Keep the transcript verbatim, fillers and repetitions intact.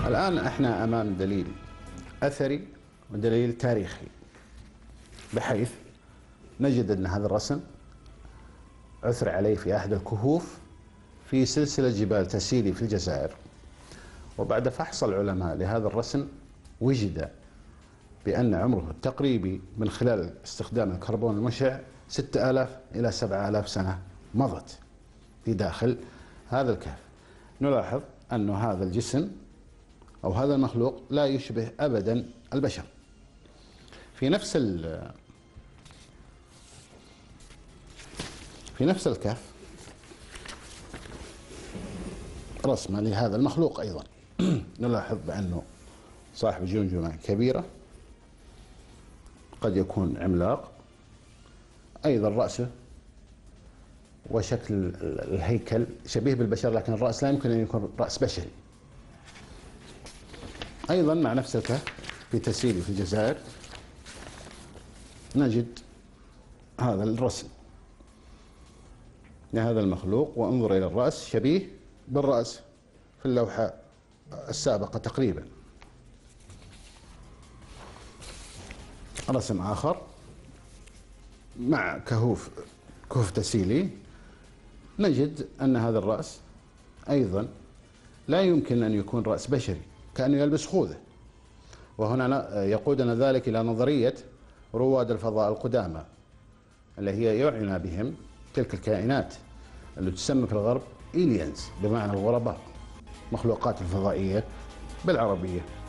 الآن احنا أمام دليل أثري ودليل تاريخي، بحيث نجد أن هذا الرسم عثر عليه في أحد الكهوف في سلسلة جبال تسيلي في الجزائر. وبعد فحص العلماء لهذا الرسم وجد بأن عمره التقريبي من خلال استخدام الكربون المشع ستة آلاف إلى سبعة آلاف سنة مضت في داخل هذا الكهف. نلاحظ أن هذا الجسم أو هذا المخلوق لا يشبه أبدا البشر. في نفس في نفس الكهف رسمة لهذا المخلوق أيضا. نلاحظ بأنه صاحب جمجمة كبيرة، قد يكون عملاق، أيضا رأسه وشكل الهيكل شبيه بالبشر، لكن الرأس لا يمكن أن يكون رأس بشري. أيضا مع نفس الكهف في تسيلي في الجزائر نجد هذا الرسم لهذا المخلوق، وانظر إلى الرأس شبيه بالرأس في اللوحة السابقة تقريبا. رسم آخر مع كهوف كهوف تسيلي، نجد أن هذا الرأس أيضا لا يمكن أن يكون رأس بشري، كأنه يلبس خوذة. وهنا يقودنا ذلك إلى نظرية رواد الفضاء القدامى، اللي هي يعنى بهم تلك الكائنات اللي تسمى في الغرب إيليانز، بمعنى الغرباء، مخلوقات الفضائية بالعربية.